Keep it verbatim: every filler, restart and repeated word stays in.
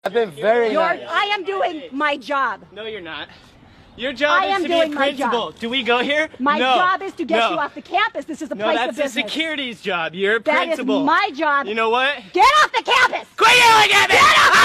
I've been very You're, nice. I am doing my job. No, you're not. Your job I is am to be doing a my principal. job. Do we go here? My no. job is to get no. you off the campus. This is a No, place that's of the business. security's job. You're a That principal. is my job. You know what? Get off the campus! Quit yelling at me! Get off